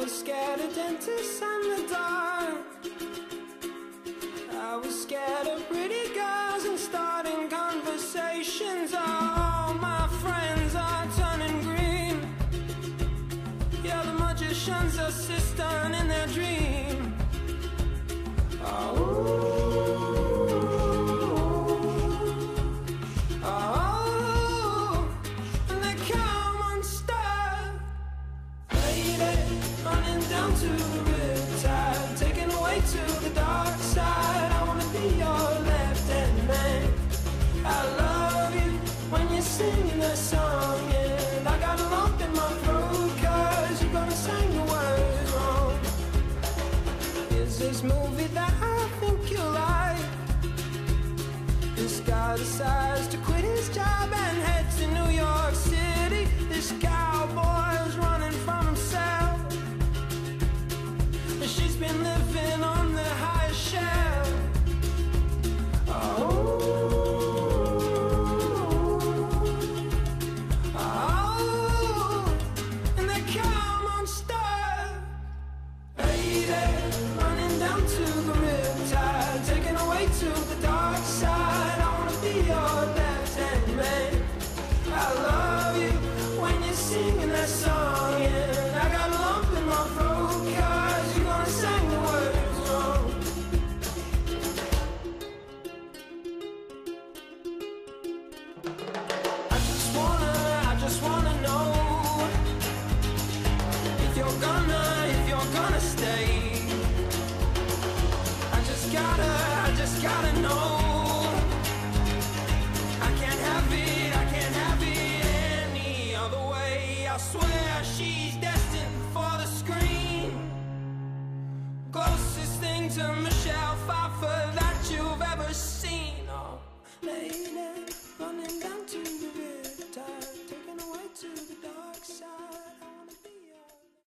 was scared of dentists and the dark. I was scared of pretty girls and starting conversations. All my friends are turning green. Yeah, the magician's assistant in their dream. Oh. Down to the riptide, taken away to the dark side. I wanna be your left-hand man. I love you when you're singing that song, and I got a lump in my throat 'cause you're gonna sing the words wrong. Is this movie that I think you like? This guy decides to quit his job and head to New York City. This cowboy's running from himself. She's been living on the highest shelf. And they come unstuck. Lady, running down to the riptide, taken away to the dark side. I wanna be your left-hand man. I love you when you're singing that song, and I got a lump in my throat 'cause you're gonna sing the words wrong. I just wanna know if you're gonna stay. I just gotta know. I can't have it any other way. I swear she's destined for the screen. Closest thing to Michelle Pfeiffer that you've ever seen. Oh, lady.